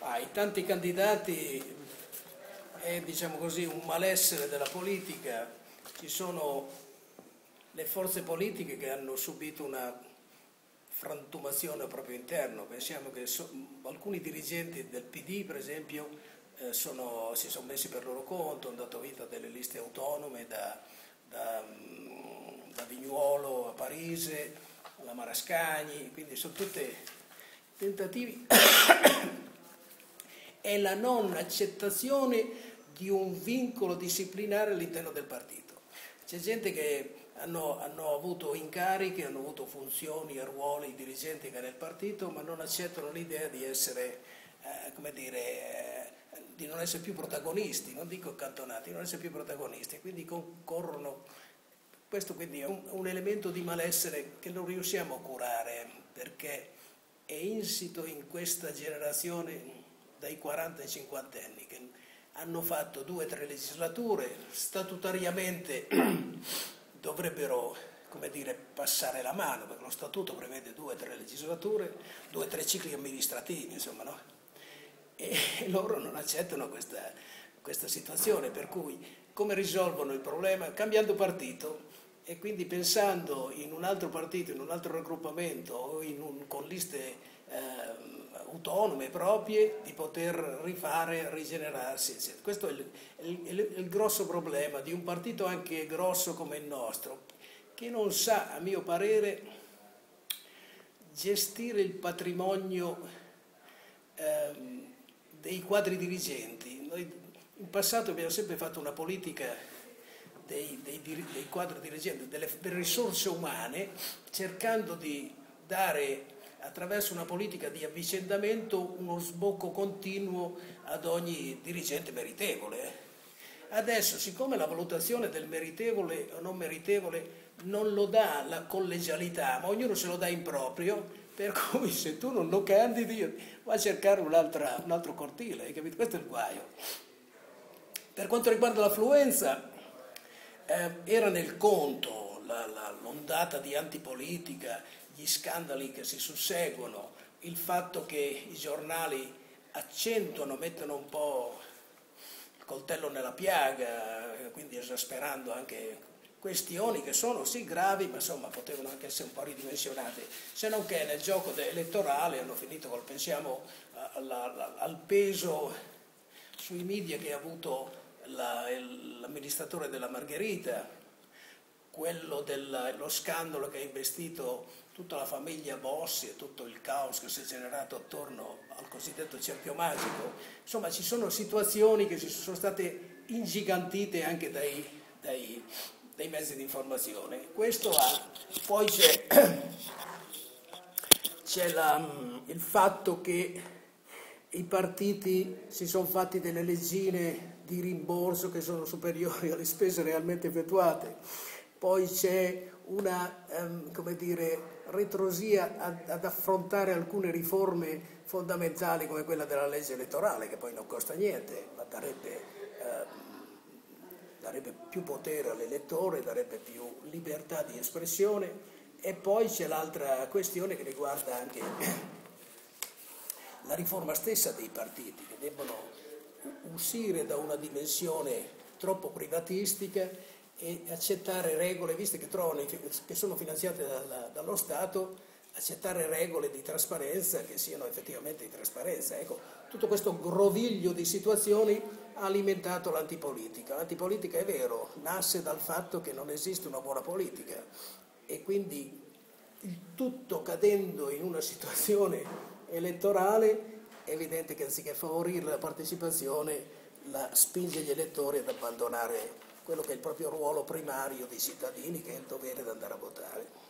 I tanti candidati è, diciamo così, un malessere della politica. Ci sono le forze politiche che hanno subito una frantumazione al proprio interno. Pensiamo che alcuni dirigenti del PD, per esempio, si sono messi per loro conto, hanno dato vita a delle liste autonome da Vignuolo a Parise, alla Marascagni, quindi sono tutti tentativi è la non accettazione di un vincolo disciplinare all'interno del partito. C'è gente che hanno avuto incarichi, hanno avuto funzioni e ruoli dirigenti nel partito, ma non accettano l'idea di essere, di non essere più protagonisti, non dico accantonati, non essere più protagonisti, quindi concorrono. Questo quindi è un elemento di malessere che non riusciamo a curare, perché è insito in questa generazione dai 40 ai 50 anni, che hanno fatto 2 o 3 legislature, statutariamente dovrebbero, passare la mano, perché lo statuto prevede 2 o 3 legislature, 2 o 3 cicli amministrativi, insomma, no? E loro non accettano questa situazione, per cui come risolvono il problema? Cambiando partito, e quindi pensando in un altro partito, in un altro raggruppamento o con liste autonome proprie, di poter rifare, rigenerarsi, eccetera. Questo è il grosso problema di un partito anche grosso come il nostro, che non sa, a mio parere, gestire il patrimonio dei quadri dirigenti. Noi in passato abbiamo sempre fatto una politica dei quadri dirigenti, delle risorse umane, cercando di dare attraverso una politica di avvicendamento uno sbocco continuo ad ogni dirigente meritevole. Adesso, siccome la valutazione del meritevole o non meritevole non lo dà la collegialità, ma ognuno se lo dà in proprio, per cui se tu non lo candidi vai a cercare un altro cortile, hai capito? Questo è il guaio. Per quanto riguarda l'affluenza, era nel conto l'ondata di antipolitica, gli scandali che si susseguono, il fatto che i giornali accentuano, mettono un po' il coltello nella piaga, quindi esasperando anche questioni che sono sì gravi, ma insomma potevano anche essere un po' ridimensionate, se non che nel gioco elettorale hanno finito pensiamo al peso sui media che ha avuto l'amministratore della Margherita, quello dello scandalo che ha investito tutta la famiglia Bossi e tutto il caos che si è generato attorno al cosiddetto cerchio magico. Insomma, ci sono situazioni che si sono state ingigantite anche dai mezzi di informazione. Poi c'è il fatto che i partiti si sono fatti delle leggine di rimborso che sono superiori alle spese realmente effettuate. Poi c'è una ritrosia ad affrontare alcune riforme fondamentali come quella della legge elettorale, che poi non costa niente, ma darebbe più potere all'elettore, darebbe più libertà di espressione. E poi c'è l'altra questione che riguarda anche la riforma stessa dei partiti, che debbono uscire da una dimensione troppo privatistica e accettare regole, viste che sono finanziate dallo Stato, accettare regole di trasparenza che siano effettivamente di trasparenza. Ecco, tutto questo groviglio di situazioni ha alimentato l'antipolitica. L'antipolitica, è vero, nasce dal fatto che non esiste una buona politica, e quindi il tutto cadendo in una situazione elettorale è evidente che anziché favorire la partecipazione spinge gli elettori ad abbandonare quello che è il proprio ruolo primario di cittadini, che è il dovere di andare a votare.